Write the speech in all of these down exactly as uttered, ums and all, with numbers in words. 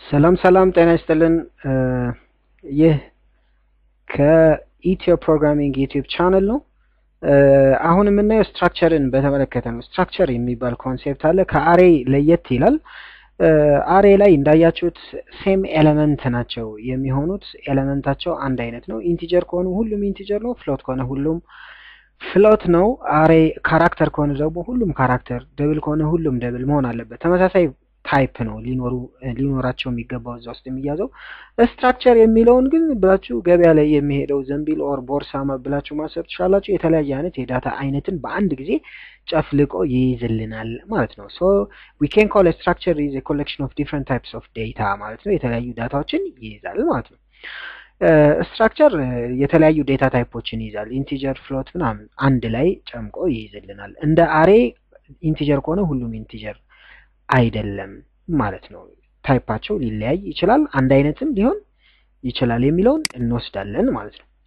ሰላም ሰላም ጤና ይስጥልን ይህ ከኢትዮ ፕሮግራሚንግ ዩቲዩብ ቻናል ነው። አሁን የምናየው ስትራክቸርን በተመለከተ ነው። ስትራክቸር የሚባል ኮንሴፕት አለ። ከአሬ ለየት ይላል። አሬ ላይ እንዳያችሁት ሴም ኤሌመንት ናቸው የሚሆኑት። ኤሌመንታቸው አንድ አይነት ነው። ኢንቲጀር ከሆነ ሁሉም ኢንቲጀር ነው። ፍሎት ከሆነ ሁሉም ፍሎት ነው። አሬ ካራክተር ከሆነ ደግሞ ሁሉም ካራክተር፣ ደብል ከሆነ ሁሉም ደብል መሆን አለበት። ተመሳሳይ ታይፕ ነው ሊኖሩ ሊኖራቸው የሚገባው እዛ ውስጥ የሚያዘው። ስትራክቸር የሚለውን ግን ብላችሁ ገበያ ላይ የሚሄደው ዘንቢል ኦር ቦርሳ ብላችሁ ማሰብ ትችላላችሁ። የተለያየ አይነት የዳታ አይነትን በአንድ ጊዜ ጨፍልቆ ይይዝልናል ማለት ነው። ሶ we can call a structure is a collection of different types of data ማለት ነው። የተለያዩ ዳታዎችን ይይዛል ማለት ነው። ስትራክቸር የተለያዩ ዴታ ታይፖችን ይይዛል። ኢንቲጀር፣ ፍሎት ምናምን አንድ ላይ ጨምቆ ይይዝልናል። እንደ አሬ ኢንቲጀር ከሆነ ሁሉም ኢንቲጀር አይደለም ማለት ነው። ታይፓቸው ሊለያይ ይችላል፣ አንድ አይነትም ሊሆን ይችላል የሚለውን እንወስዳለን ማለት ነው።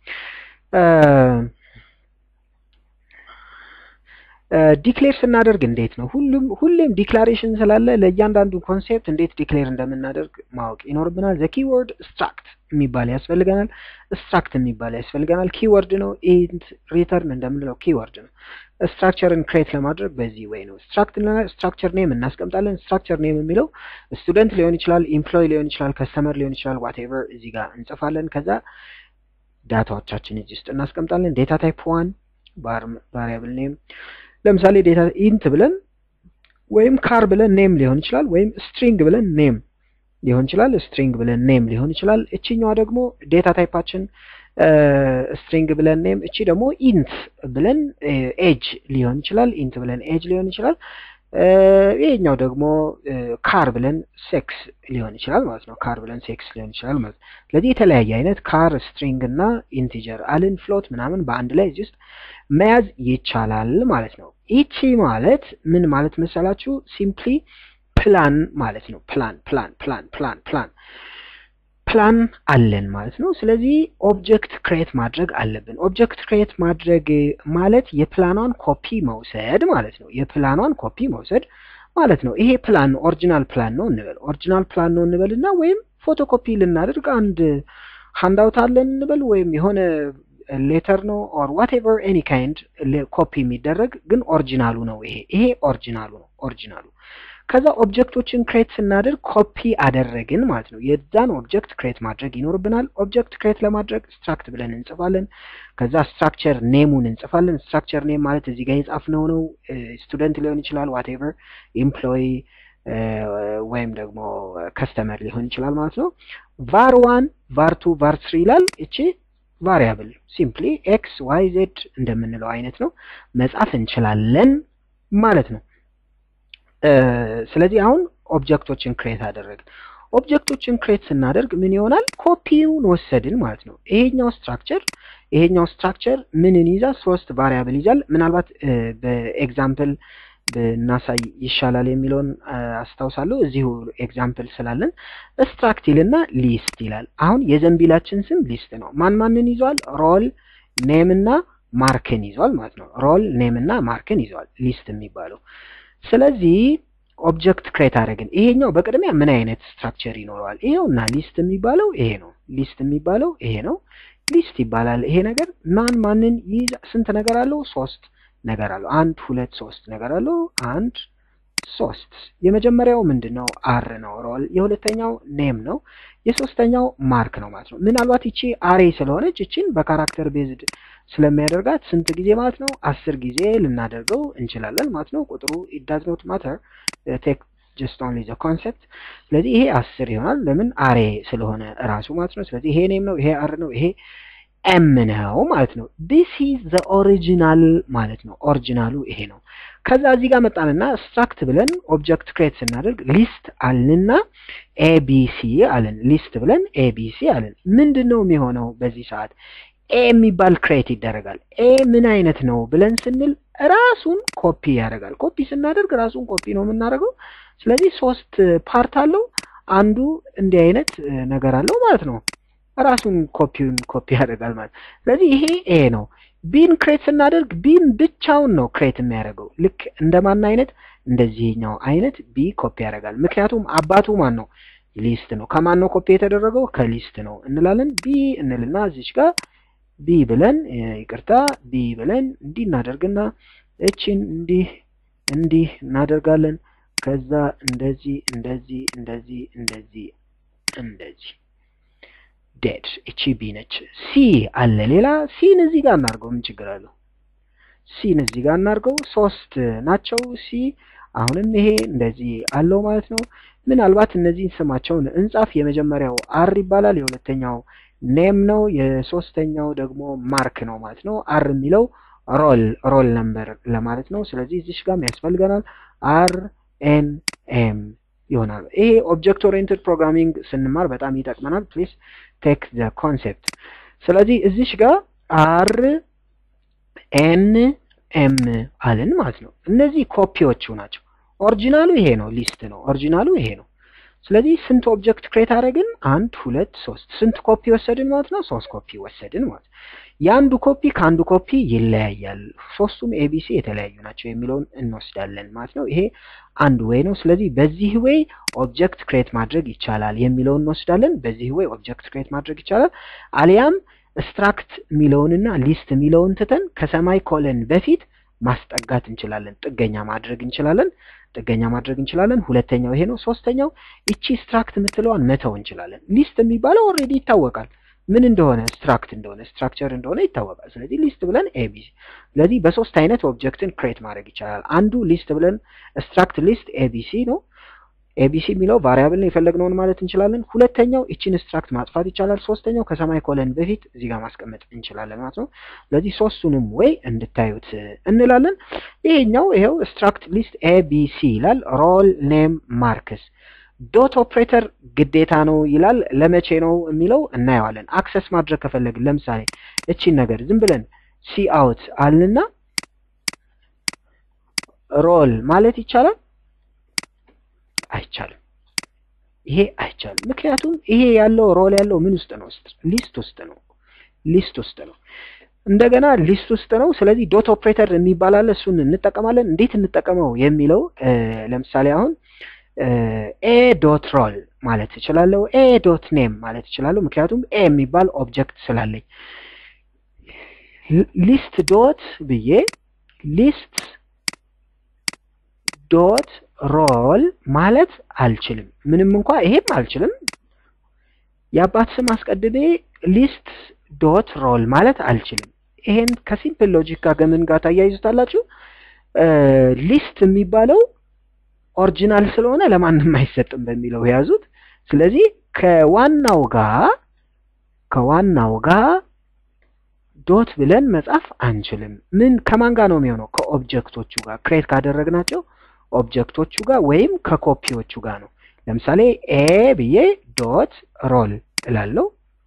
ዲክሌር ስናደርግ እንዴት ነው? ሁሉም ሁሌም ዲክላሬሽን ስላለ ለእያንዳንዱ ኮንሴፕት እንዴት ዲክሌር እንደምናደርግ ማወቅ ይኖርብናል። ዘ ኪወርድ ስትራክት የሚባል ያስፈልገናል። ስትራክት የሚባል ያስፈልገናል። ኪወርድ ነው። ኢንት ሪተርን እንደምንለው ኪወርድ ነው። ስትራክቸርን ክሬት ለማድረግ በዚህ ወይ ነው። ስትራክቸር ኔም እናስቀምጣለን። ስትራክቸር ኔም የሚለው ስቱደንት ሊሆን ይችላል፣ ኤምፕሎይ ሊሆን ይችላል፣ ከስተመር ሊሆን ይችላል፣ ዋትኤቨር እዚህ ጋር እንጽፋለን። ከዛ ዳታዎቻችን እዚህ ውስጥ እናስቀምጣለን። ዴታ ታይፕ ዋን ቫሪያብል ኔም ለምሳሌ ዴታ ኢንት ብለን ወይም ካር ብለን ኔም ሊሆን ይችላል፣ ወይም ስትሪንግ ብለን ኔም ሊሆን ይችላል፣ ስትሪንግ ብለን ኔም ሊሆን ይችላል። እቺኛዋ ደግሞ ዴታ ታይፓችን ስትሪንግ ብለን ኔም፣ እቺ ደግሞ ኢንት ብለን ኤጅ ሊሆን ይችላል፣ ኢንት ብለን ኤጅ ሊሆን ይችላል። ይሄኛው ደግሞ ካር ብለን ሴክስ ሊሆን ይችላል ማለት ነው። ካር ብለን ሴክስ ሊሆን ይችላል ማለት ነው። ስለዚህ የተለያየ አይነት ካር፣ ስትሪንግ እና ኢንቲጀር አልን ፍሎት ምናምን በአንድ ላይ እዚህ ውስጥ መያዝ ይቻላል ማለት ነው። ኢቺ ማለት ምን ማለት መሰላችሁ? ሲምፕሊ ፕላን ማለት ነው። ፕላን ፕላን ፕላን ፕላን ፕላን ፕላን አለን ማለት ነው። ስለዚህ ኦብጀክት ክሬት ማድረግ አለብን። ኦብጀክት ክሬት ማድረግ ማለት የፕላኗን ኮፒ መውሰድ ማለት ነው። የፕላኗን ኮፒ መውሰድ ማለት ነው። ይሄ ፕላን ኦሪጂናል ፕላን ነው እንበል። ኦሪጂናል ፕላን ነው እንበልና ወይም ፎቶኮፒ ልናደርግ አንድ ሃንዳውት አለን እንበል፣ ወይም የሆነ ሌተር ነው ኦር ዋትኤቨር ኤኒ ካይንድ ኮፒ የሚደረግ ግን ኦሪጂናሉ ነው። ይሄ ይሄ ኦሪጂናሉ ነው ኦሪጂናሉ ከዛ ኦብጀክቶችን ክሬት ስናደርግ ኮፒ አደረግን ማለት ነው። የዛን ኦብጀክት ክሬት ማድረግ ይኖርብናል። ኦብጀክት ክሬት ለማድረግ ስትራክት ብለን እንጽፋለን። ከዛ ስትራክቸር ኔሙን እንጽፋለን። ስትራክቸር ኔም ማለት እዚህ ጋር የጻፍነው ነው። ስቱደንት ሊሆን ይችላል፣ ዋትኤቨር ኤምፕሎይ ወይም ደግሞ ከስተመር ሊሆን ይችላል ማለት ነው። ቫር ዋን ቫር ቱ ቫር ስሪ ይላል። እቺ ቫሪያብል ሲምፕሊ ኤክስ ዋይ ዜድ እንደምንለው አይነት ነው መጻፍ እንችላለን ማለት ነው። ስለዚህ አሁን ኦብጀክቶችን ክሬት አደረግን። ኦብጀክቶችን ክሬት ስናደርግ ምን ይሆናል? ኮፒውን ወሰድን ማለት ነው። ይሄኛው ስትራክቸር ይሄኛው ስትራክቸር ምንን ይዛል? ሶስት ቫሪያብል ይዛል። ምናልባት በኤግዛምፕል ብናሳይ ይሻላል የሚለውን አስታውሳለሁ። እዚሁ ኤግዛምፕል ስላለን ስትራክት ይልና ሊስት ይላል። አሁን የዘንቢላችን ስም ሊስት ነው። ማን ማንን ይዟል? ሮል ኔም እና ማርክን ይዟል ማለት ነው። ሮል ኔም እና ማርክን ይዟል ሊስት የሚባለው። ስለዚህ ኦብጀክት ክሬት አደረግን። ይሄኛው በቅድሚያ ምን አይነት ስትራክቸር ይኖረዋል? ይሄውና ሊስት የሚባለው ይሄ ነው። ሊስት የሚባለው ይሄ ነው። ሊስት ይባላል ይሄ ነገር። ማን ማንን ይይዝ? ስንት ነገር አለው? ሶስት ነገር አለው። አንድ ሁለት ሶስት ነገር አለው። አንድ ሶስት። የመጀመሪያው ምንድነው? አር ነው ሮል። የሁለተኛው ኔም ነው። የሶስተኛው ማርክ ነው ማለት ነው። ምናልባት እቺ አሬ ስለሆነች እቺን በካራክተር ቤዝድ ስለሚያደርጋት ስንት ጊዜ ማለት ነው? አስር ጊዜ ልናደርገው እንችላለን ማለት ነው። ቁጥሩ it does not matter, take just only the concept። ስለዚህ ይሄ አስር ይሆናል። ለምን? አሬ ስለሆነ ራሱ ማለት ነው። ስለዚህ ይሄ ኔም ነው፣ ይሄ አር ነው፣ ይሄ ኤም ነው ማለት ነው። this is the original ማለት ነው። ኦሪጂናሉ ይሄ ነው። ከዛ እዚህ ጋር መጣንና ስትራክት ብለን ኦብጀክት ክሬት ስናደርግ ሊስት አልንና ኤቢሲ አልን። ሊስት ብለን ኤቢሲ አልን። ምንድነው የሚሆነው በዚህ ሰዓት? ኤ የሚባል ክሬት ይደረጋል። ኤ ምን አይነት ነው ብለን ስንል ራሱን ኮፒ ያደርጋል። ኮፒ ስናደርግ ራሱን ኮፒ ነው የምናደርገው። ስለዚህ ሶስት ፓርት አለው። አንዱ እንዲህ አይነት ነገር አለው ማለት ነው። ራሱን ኮፒውን ኮፒ ያደርጋል ማለት። ስለዚህ ይሄ ኤ ነው። ቢን ክሬት ስናደርግ ቢን ብቻውን ነው ክሬት የሚያደርገው። ልክ እንደማን አይነት? እንደዚህኛው አይነት ቢ ኮፒ ያደርጋል። ምክንያቱም አባቱ ማን ነው? ሊስት ነው ከማን ነው ኮፒ የተደረገው ከሊስት ነው እንላለን ቢ እንልና እዚች ጋር ቢ ብለን ይቅርታ ቢ ብለን እንዲህ እናደርግና እቺን እንዲህ እንዲህ እናደርጋለን ከዛ እንደዚህ እንደዚህ እንደዚህ እንደዚህ እንደዚህ ዴድ እቺ ቢ ነች ሲ አለ ሌላ ሲን እዚህ ጋር እናርገው ምን ችግር አለው ሲን እዚህ ጋር እናርገው ሶስት ናቸው ሲ አሁንም ይሄ እንደዚህ አለው ማለት ነው ምናልባት እነዚህን ስማቸውን እንጻፍ የመጀመሪያው አር ይባላል የሁለተኛው ኔም ነው የሶስተኛው ደግሞ ማርክ ነው ማለት ነው አር የሚለው ሮል ሮል ነምበር ለማለት ነው ስለዚህ እዚህ ጋር ያስፈልገናል አር ኤን ኤም ይሆናል ይሄ ኦብጀክት ኦሪየንትድ ፕሮግራሚንግ ስንማር በጣም ይጠቅመናል ፕሊዝ ቴክ ዘ ኮንሰፕት ስለዚህ እዚህ ጋር አር ኤን ኤም አለን ማለት ነው እነዚህ ኮፒዎቹ ናቸው ኦሪጂናሉ ይሄ ነው ሊስት ነው ኦሪጂናሉ ይሄ ነው ስለዚህ ስንት ኦብጀክት ክሬት አደረግን አንድ ሁለት ሶስት ስንት ኮፒ ወሰድን ማለት ነው ሶስት ኮፒ ወሰድን ማለት ያንዱ ኮፒ ካንዱ ኮፒ ይለያያል ሶስቱም ኤቢሲ የተለያዩ ናቸው የሚለውን እንወስዳለን ማለት ነው ይሄ አንድ ዌይ ነው ስለዚህ በዚህ ዌይ ኦብጀክት ክሬት ማድረግ ይቻላል የሚለውን እንወስዳለን በዚህ ዌይ ኦብጀክት ክሬት ማድረግ ይቻላል አሊያም ስትራክት ሚለውንና ሊስት ሚለውን ትተን ከሰማይ ኮለን በፊት ማስጠጋት እንችላለን ጥገኛ ማድረግ እንችላለን ጥገኛ ማድረግ እንችላለን ሁለተኛው ይሄ ነው ሶስተኛው እቺ ስትራክት ምትለዋን መተው እንችላለን ሊስት የሚባለው ኦሬዲ ይታወቃል ምን እንደሆነ ስትራክት እንደሆነ ስትራክቸር እንደሆነ ይታወቃል ስለዚህ ሊስት ብለን ኤቢሲ ስለዚህ በሶስት አይነት ኦብጀክትን ክሬት ማድረግ ይቻላል አንዱ ሊስት ብለን ስትራክት ሊስት ኤቢሲ ነው ኤቢሲ የሚለው ቫሪያብል ነው የፈለግነውን ማለት እንችላለን ሁለተኛው እቺን ስትራክት ማጥፋት ይቻላል ሶስተኛው ከሰማይ ኮለን በፊት እዚህ ጋር ማስቀመጥ እንችላለን ማለት ነው ስለዚህ ሶስቱንም ወይ እንድታዩት እንላለን ይሄኛው ይሄው ስትራክት ሊስት ኤቢሲ ይላል ሮል ኔም ማርክስ ዶት ኦፕሬተር ግዴታ ነው ይላል ለመቼ ነው የሚለው እናየዋለን አክሰስ ማድረግ ከፈለግን ለምሳሌ እቺን ነገር ዝም ብለን ሲ አውት አልንና ሮል ማለት ይቻላል አይቻልም ይሄ አይቻልም ምክንያቱም ይሄ ያለው ሮል ያለው ምን ውስጥ ነው ሊስት ውስጥ ነው ሊስት ውስጥ ነው እንደገና ሊስት ውስጥ ነው ስለዚህ ዶት ኦፕሬተር የሚባል አለ እሱን እንጠቀማለን እንዴት እንጠቀመው የሚለው ለምሳሌ አሁን ኤ ዶት ሮል ማለት እችላለሁ ኤ ዶት ኔም ማለት እችላለሁ ምክንያቱም ኤ የሚባል ኦብጀክት ስላለኝ ሊስት ዶት ብዬ ሊስት ዶት ሮል ማለት አልችልም ምንም እንኳን ይሄም አልችልም ያባት ስም አስቀድሜ ሊስት ዶት ሮል ማለት አልችልም ይሄን ከሲምፕል ሎጂክ ጋር ገምን ጋር ታያይዙታላችሁ ሊስት የሚባለው ኦሪጂናል ስለሆነ ለማንም አይሰጥም በሚለው ያዙት ስለዚህ ከዋናው ጋር ከዋናው ጋር ዶት ብለን መጻፍ አንችልም ምን ከማን ጋር ነው የሚሆነው ከኦብጀክቶቹ ጋር ክሬት ካደረግናቸው ኦብጀክቶቹ ጋር ወይም ከኮፒዎቹ ጋር ነው ለምሳሌ ኤ ብዬ ዶት ሮል እላለሁ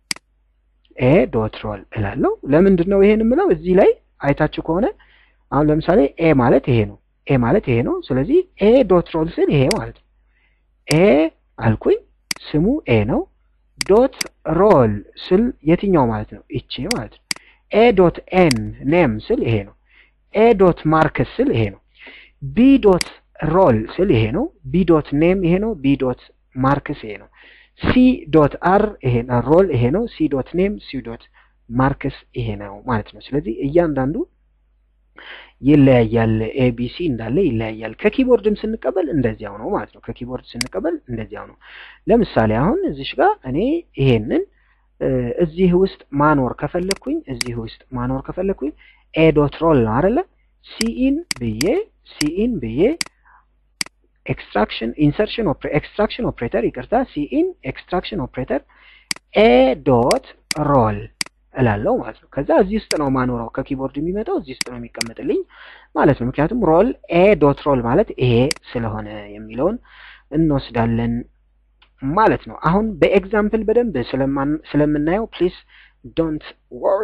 ኤ ዶት ሮል እላለሁ ለምንድን ነው ይሄን የምለው እዚህ ላይ አይታችሁ ከሆነ አሁን ለምሳሌ ኤ ማለት ይሄ ነው ኤ ማለት ይሄ ነው ስለዚህ ኤ ዶት ሮል ስል ይሄ ማለት ነው ኤ አልኩኝ ስሙ ኤ ነው ዶት ሮል ስል የትኛው ማለት ነው እቺ ማለት ነው ኤ ዶት ኤን ኔም ስል ይሄ ነው ኤ ዶት ማርክስ ስል ይሄ ነው ቢ ዶት ሮል ስል ይሄ ነው ቢ ዶት ኔም ይሄ ነው ቢ ዶት ማርክስ ይሄ ነው ሲ ዶት አር ይሄ ነው ሮል ይሄ ነው ሲ ዶት ኔም ሲ ዶት ማርክስ ይሄ ነው ማለት ነው ስለዚህ እያንዳንዱ ይለያያል ኤቢሲ እንዳለ ይለያያል ከኪቦርድም ስንቀበል እንደዚያው ነው ማለት ነው ከኪቦርድ ስንቀበል እንደዚያው ነው ለምሳሌ አሁን እዚህ ጋር እኔ ይሄንን እዚህ ውስጥ ማኖር ከፈለኩኝ እዚህ ውስጥ ማኖር ከፈለኩኝ ኤ ዶት ሮል ነው አይደለ ሲኢን ብዬ ሲኢን ብዬ ኤክስትራክሽን ኢንሰርሽን ኦፕሬተር ኤክስትራክሽን ኦፕሬተር ይቅርታ ሲኢን ኤክስትራክሽን ኦፕሬተር ኤ ዶት ሮል እላለሁ ማለት ነው ከዛ እዚህ ውስጥ ነው ማኖረው ከኪቦርድ የሚመጣው እዚህ ውስጥ ነው የሚቀመጥልኝ ማለት ነው ምክንያቱም ሮል ኤ ዶት ሮል ማለት ይሄ ስለሆነ የሚለውን እንወስዳለን ማለት ነው አሁን በኤግዛምፕል በደንብ ስለምናየው ፕሊዝ ዶንት ወሪ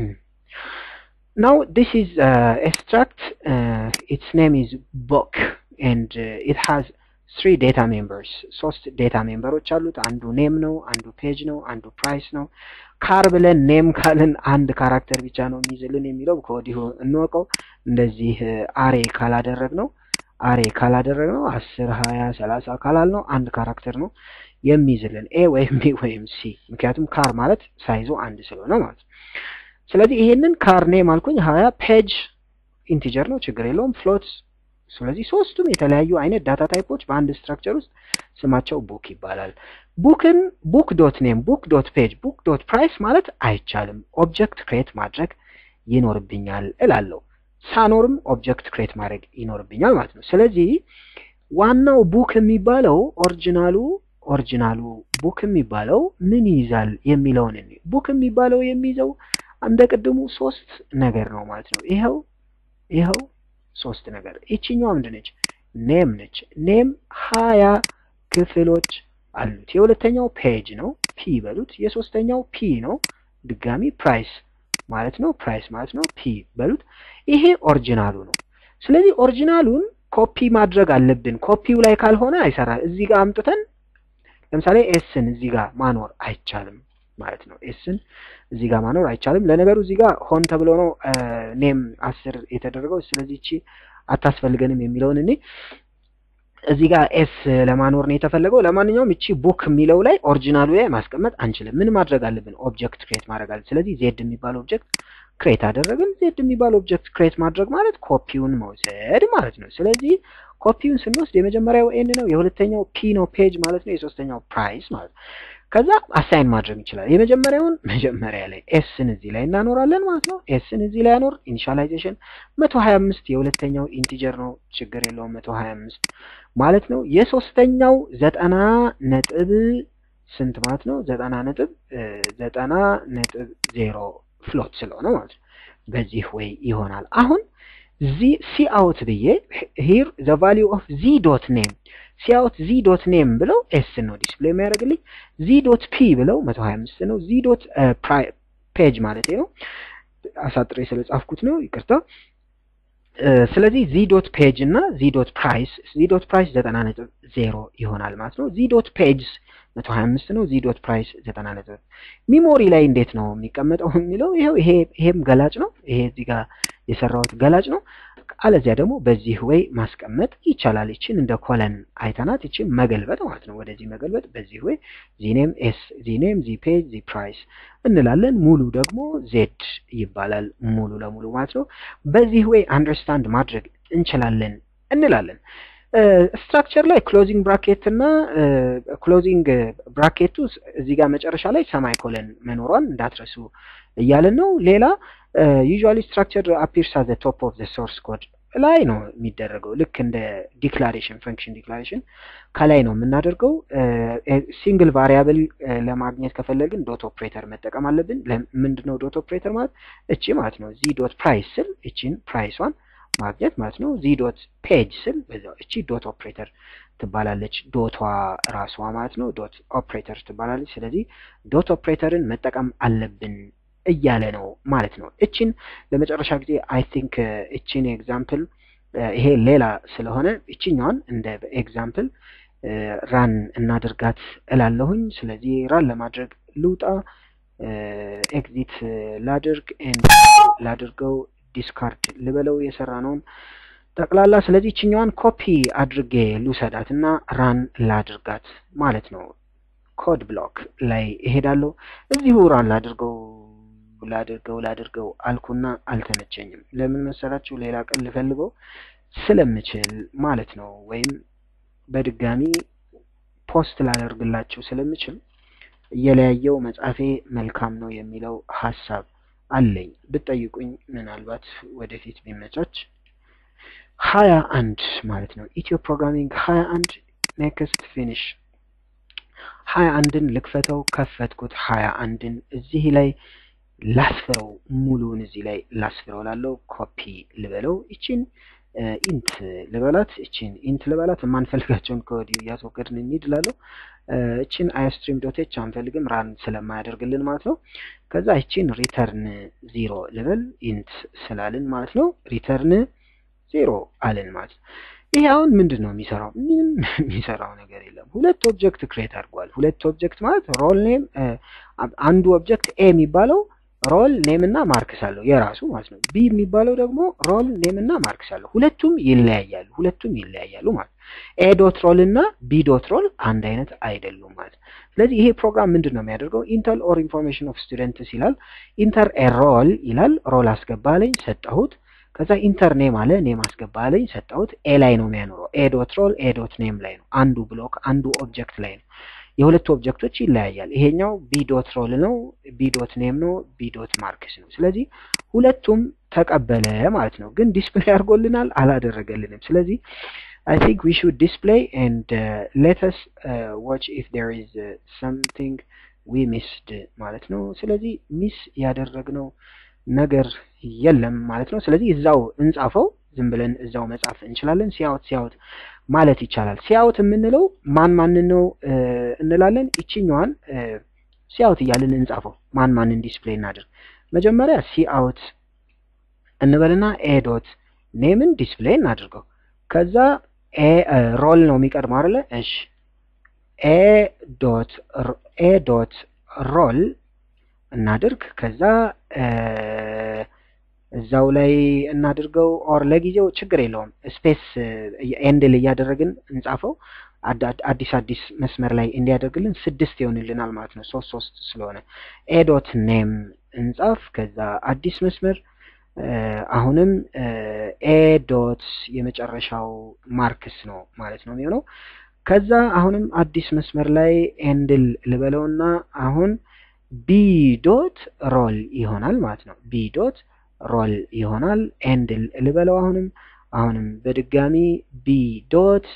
now this is uh, a struct uh, its name is book and uh, it has three data members ሶስት ዴታ ሜምበሮች አሉት አንዱ ኔም ነው አንዱ ፔጅ ነው አንዱ ፕራይስ ነው ካር ብለን ኔም ካልን አንድ ካራክተር ብቻ ነው የሚይዝልን የሚለው ኮዲው እንወቀው እንደዚህ አሬ ካላደረግ ነው አሬ ካላደረግነው አስር ሃያ ሰላሳ ካላልነው አንድ ካራክተር ነው የሚይዝልን ኤ ወይም ቢ ወይም ሲ ምክንያቱም ካር ማለት ሳይዙ አንድ ስለሆነ ማለት ነው ስለዚህ ይሄንን ካር ኔም አልኩኝ ሃያ ፔጅ ኢንቲጀር ነው ችግር የለውም ፍሎት ስለዚህ ሶስቱም የተለያዩ አይነት ዳታ ታይፖች በአንድ ስትራክቸር ውስጥ ስማቸው ቡክ ይባላል ቡክን ቡክ ዶት ኔም ቡክ ዶት ፔጅ ቡክ ዶት ፕራይስ ማለት አይቻልም ኦብጀክት ክሬት ማድረግ ይኖርብኛል እላለሁ ሳኖርም ኦብጀክት ክሬት ማድረግ ይኖርብኛል ማለት ነው ስለዚህ ዋናው ቡክ የሚባለው ኦሪጂናሉ ኦሪጂናሉ ቡክ የሚባለው ምን ይዛል የሚለውን ነው ቡክ የሚባለው የሚይዘው እንደቀደሙ ሶስት ነገር ነው ማለት ነው ይሄው ይሄው ሶስት ነገር እቺኛው ምንድነች ኔም ነች ኔም ሃያ ክፍሎች አሉት የሁለተኛው ፔጅ ነው ፒ በሉት የሶስተኛው ፒ ነው ድጋሚ ፕራይስ ማለት ነው ፕራይስ ማለት ነው ፒ በሉት ይሄ ኦሪጂናሉ ነው ስለዚህ ኦሪጂናሉን ኮፒ ማድረግ አለብን ኮፒው ላይ ካልሆነ አይሰራ እዚህ ጋር አምጥተን ለምሳሌ ኤስን እዚህ ጋር ማኖር አይቻልም ማለት ነው ኤስን እዚህ ጋር ማኖር አይቻልም ለነገሩ እዚህ ጋር ሆን ተብሎ ነው ኔም አስር የተደረገው ስለዚህ እቺ አታስፈልገንም የሚለውን እኔ እዚህ ጋር ኤስ ለማኖር ነው የተፈለገው ለማንኛውም እቺ ቡክ የሚለው ላይ ኦሪጂናሉ ላይ ማስቀመጥ አንችልም ምን ማድረግ አለብን ኦብጀክት ክሬት ማድረግ አለብን ስለዚህ ዜድ የሚባል ኦብጀክት ክሬት አደረግን ዜድ የሚባል ኦብጀክት ክሬት ማድረግ ማለት ኮፒውን መውሰድ ማለት ነው ስለዚህ ኮፒውን ስንወስድ የመጀመሪያው ኤን ነው የሁለተኛው ፒ ነው ፔጅ ማለት ነው የሶስተኛው ፕራይስ ማለት ከዛ አሳይን ማድረግ ይችላል የመጀመሪያውን መጀመሪያ ላይ ኤስን እዚህ ላይ እናኖራለን ማለት ነው ኤስን እዚህ ላይ አኖር ኢኒሻላይዜሽን መቶ ሃያ አምስት የሁለተኛው ኢንቲጀር ነው ችግር የለውም መቶ ሃያ አምስት ማለት ነው የሶስተኛው ዘጠና ነጥብ ስንት ማለት ነው ዘጠና ነጥብ ዘጠና ነጥብ ዜሮ ፍሎት ስለሆነ ማለት ነው በዚህ ወይ ይሆናል አሁን ዚ ሲ አውት ብዬ here the value of z dot name ሲ አውት z dot name ብለው s ነው ዲስፕሌይ የሚያደርግልኝ z dot p ብለው መቶ ሃያ አምስት ነው z dot page ማለት ነው አሳጥሬ ስለጻፍኩት ነው ይቅርታ ስለዚህ z dot page እና z dot price z dot price ዘጠና ነጥብ ዜሮ ይሆናል ማለት ነው z dot page መቶ ሃያ አምስት ነው z dot price ዘጠና ነጥብ ሚሞሪ ላይ እንዴት ነው የሚቀመጠው የሚለው ይሄው ይሄ ይሄም ገላጭ ነው ይሄ እዚህ ጋር የሰራውት ገላጭ ነው አለዚያ ደግሞ በዚህ ወይ ማስቀመጥ ይቻላል እቺን እንደ ኮለን አይተናት እቺን መገልበጥ ማለት ነው ወደዚህ መገልበጥ በዚህ ወይ ዚኔም ኤስ ዚኔም ዚ ፔጅ ዚ ፕራይስ እንላለን ሙሉ ደግሞ ዜድ ይባላል ሙሉ ለሙሉ ማለት ነው በዚህ ወይ አንደርስታንድ ማድረግ እንችላለን እንላለን ስትራክቸር ላይ ክሎዚንግ ብራኬት እና ክሎዚንግ ብራኬቱ እዚህ ጋር መጨረሻ ላይ ሰማይ ኮለን መኖሯን እንዳትረሱ እያለን ነው ሌላ usually structure appears at the top of the source code ላይ ነው የሚደረገው ልክ እንደ ዲክላሬሽን ፈንክሽን ዲክላሬሽን ከላይ ነው የምናደርገው ሲንግል ቫሪያብል ለማግኘት ከፈለግን ዶት ኦፕሬተር መጠቀም አለብን ምንድነው ዶት ኦፕሬተር ማለት እቺ ማለት ነው z dot price ስል እቺን ፕራይሷን ማግኘት ማለት ነው z dot page ስል በዛው እቺ ዶት ኦፕሬተር ትባላለች ዶቷ ራሷ ማለት ነው ዶት ኦፕሬተር ትባላለች ስለዚህ ዶት ኦፕሬተርን መጠቀም አለብን እያለ ነው ማለት ነው እቺን ለመጨረሻ ጊዜ አይ ቲንክ እቺን ኤግዛምፕል ይሄ ሌላ ስለሆነ እቺኛውን እንደ ኤግዛምፕል ራን እናድርጋት እላለሁኝ ስለዚህ ራን ለማድረግ ልውጣ ኤግዚት ላድርግ ኤንድ ላድርገው ዲስካርድ ልበለው የሰራነውን ጠቅላላ ስለዚህ እቺኛዋን ኮፒ አድርጌ ልውሰዳትና ራን ላድርጋት ማለት ነው ኮድ ብሎክ ላይ እሄዳለሁ እዚሁ ራን ላድርገው ላድርገው ላድርገው አልኩና አልተመቸኝም ለምን መሰላችሁ ሌላ ቀን ልፈልገው ስለምችል ማለት ነው ወይም በድጋሚ ፖስት ላደርግላችሁ ስለምችል እየለያየው መጻፌ መልካም ነው የሚለው ሐሳብ አለኝ ብትጠይቁኝ ምናልባት ወደፊት ቢመቻች ሃያ አንድ ማለት ነው ኢትዮ ፕሮግራሚንግ ሃያ አንድ ኔክስት ፊኒሽ ሃያ አንድን ልክፈተው ከፈትኩት ሃያ አንድን እዚህ ላይ ላስፈረው ሙሉን እዚህ ላይ ላስፈረው ላለው ኮፒ ልበለው እቺን ኢንት ልበላት እቺን ኢንት ልበላት ማንፈልጋቸውን ኮድ ያስወገድን እንይድላለው እቺን iostream.h አንፈልግም ራን ስለማያደርግልን ማለት ነው ከዛ እቺን ሪተርን ዜሮ ልበል ኢንት ስላልን ማለት ነው ሪተርን ዜሮ አለን ማለት ይሄ አሁን ምንድነው የሚሰራው ምንም የሚሰራው ነገር የለም ሁለት ኦብጀክት ክሬት አድርጓል ሁለት ኦብጀክት ማለት ሮል ኔም አንዱ ኦብጀክት ኤ የሚባለው ሮል ኔም እና ማርክስ አለው የራሱ ማለት ነው። ቢ የሚባለው ደግሞ ሮል ኔም እና ማርክስ አለው። ሁለቱም ይለያያሉ ሁለቱም ይለያያሉ ማለት ነው። ኤ ዶት ሮል እና ቢ ዶት ሮል አንድ አይነት አይደሉም ማለት ነው። ስለዚህ ይሄ ፕሮግራም ምንድነው የሚያደርገው? ኢንተር ኦር ኢንፎርሜሽን ኦፍ ስቱደንትስ ይላል። ኢንተር ኤ ሮል ይላል። ሮል አስገባለኝ ሰጣሁት። ከዛ ኢንተር ኔም አለ ኔም አስገባለኝ ሰጣሁት። ኤ ላይ ነው የሚያኖረው። ኤ ዶት ሮል ኤ ዶት ኔም ላይ ነው። አንዱ ብሎክ አንዱ ኦብጀክት ላይ ነው። የሁለቱ ኦብጀክቶች ይለያያል። ይሄኛው ቢ ዶት ሮል ነው፣ ቢ ዶት ኔም ነው፣ ቢ ዶት ማርክስ ነው። ስለዚህ ሁለቱም ተቀበለ ማለት ነው። ግን ዲስፕሌይ አድርጎልናል አላደረገልንም። ስለዚህ I think we should display and uh, let us uh, watch if there is uh, something we missed ማለት ነው። ስለዚህ ሚስ ያደረግነው ነገር የለም ማለት ነው። ስለዚህ እዛው እንጻፈው። ዝም ብለን እዛው መጻፍ እንችላለን። ሲያውት ሲያውት ማለት ይቻላል። ሲያውት የምንለው ማን ማን ነው እንላለን። እቺኛዋን ሲያውት እያልን እንጻፈው። ማን ማንን ዲስፕሌይ እናድርግ? መጀመሪያ ሲአውት እንበልና ኤ ዶት ኔምን ዲስፕሌይ እናድርገው። ከዛ ኤ ሮል ነው የሚቀድመው አይደለ? እሺ ኤ ዶት ኤ ዶት ሮል እናድርግ። ከዛ እዛው ላይ እናድርገው። ኦር ለጊዜው ችግር የለውም ስፔስ ኤንድል እያደረግን እንጻፈው። አዲስ አዲስ መስመር ላይ እንዲያደርግልን ስድስት ይሆንልናል ማለት ነው። ሶስት ሶስት ስለሆነ ኤ ዶት ኔም እንጻፍ። ከዛ አዲስ መስመር አሁንም ኤ ዶት የመጨረሻው ማርክስ ነው ማለት ነው የሚሆነው። ከዛ አሁንም አዲስ መስመር ላይ ኤንድል ልበለውና አሁን ቢ ዶት ሮል ይሆናል ማለት ነው። ቢ ዶት ሮል ይሆናል። ኤንድል ልበለው አሁንም አሁንም በድጋሚ ቢ ዶት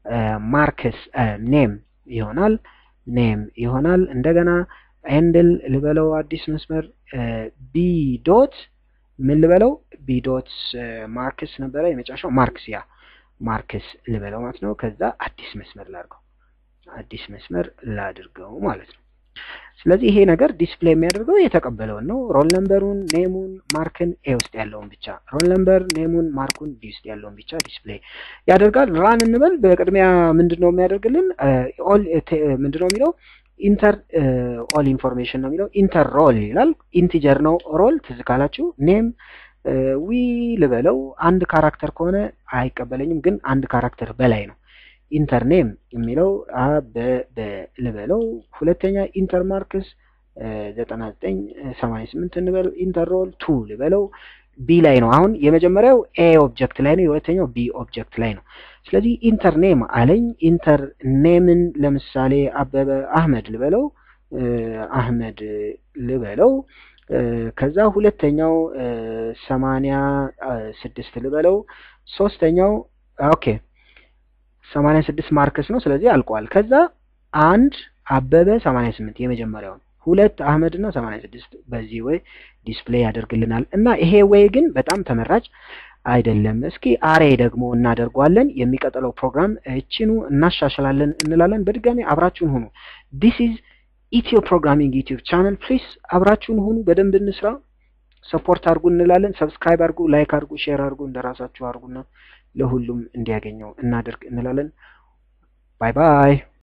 ማርክስ ኔም ይሆናል ኔም ይሆናል። እንደገና ኤንድል ልበለው አዲስ መስመር ቢ ዶት ምን ልበለው? ቢ ዶት ማርክስ ነበረ የመጨረሻው ማርክስ ያ ማርክስ ልበለው ማለት ነው። ከዛ አዲስ መስመር ላድርገው አዲስ መስመር ላድርገው ማለት ነው። ስለዚህ ይሄ ነገር ዲስፕሌይ የሚያደርገው የተቀበለውን ነው። ሮል ነምበሩን፣ ኔሙን፣ ማርክን ኤ ውስጥ ያለውን ብቻ፣ ሮል ነምበር፣ ኔሙን፣ ማርኩን ቢ ውስጥ ያለውን ብቻ ዲስፕሌይ ያደርጋል። ራን እንበል። በቅድሚያ ምንድነው የሚያደርግልን? ኦል ምንድነው የሚለው? ኢንተር ኦል ኢንፎርሜሽን ነው የሚለው። ኢንተር ሮል ይላል። ኢንቲጀር ነው ሮል ትዝ ካላችሁ። ኔም ዊ ልበለው። አንድ ካራክተር ከሆነ አይቀበለኝም፣ ግን አንድ ካራክተር በላይ ነው። ኢንተር ኔም የሚለው አበበ ልበለው። ሁለተኛ ኢንተር ማርክስ ዘጠና ዘጠኝ ሰማንያ ስምንት እንበል። ኢንተር ሮል ቱ ልበለው። ቢ ላይ ነው። አሁን የመጀመሪያው ኤ ኦብጀክት ላይ ነው፣ የሁለተኛው ቢ ኦብጀክት ላይ ነው። ስለዚህ ኢንተር ኔም አለኝ። ኢንተር ኔምን ለምሳሌ አበበ አህመድ ልበለው አህመድ ልበለው። ከዛ ሁለተኛው ሰማንያ ስድስት ልበለው። ሶስተኛው ኦኬ ሰማንያ ስድስት ማርክስ ነው። ስለዚህ አልቋል። ከዛ አንድ አበበ ሰማንያ ስምንት የመጀመሪያውን፣ ሁለት አህመድ እና ሰማንያ ስድስት በዚህ ወይ ዲስፕሌይ ያደርግልናል። እና ይሄ ወይ ግን በጣም ተመራጭ አይደለም። እስኪ አሬ ደግሞ እናደርጓለን። የሚቀጥለው ፕሮግራም እቺኑ እናሻሽላለን እንላለን። በድጋሚ አብራችሁን ሁኑ። this is ኢትዮ ፕሮግራሚንግ ዩቲዩብ ቻናል ፕሊዝ አብራችሁን ሁኑ። በደንብ እንስራ። ሰፖርት አድርጉ እንላለን። ሰብስክራይብ አድርጉ፣ ላይክ አድርጉ፣ ሼር አድርጉ። እንደራሳችሁ አድርጉና ለሁሉም እንዲያገኘው እናደርግ እንላለን። ባይ ባይ።